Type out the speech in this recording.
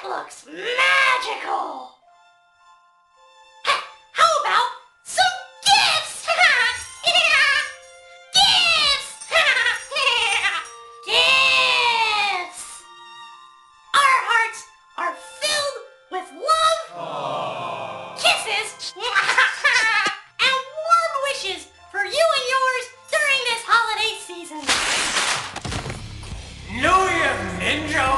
looks magical! How about some gifts? Gifts! Gifts! Our hearts are filled with love, kisses, and warm wishes for you and yours during this holiday season. Neo-Pangea!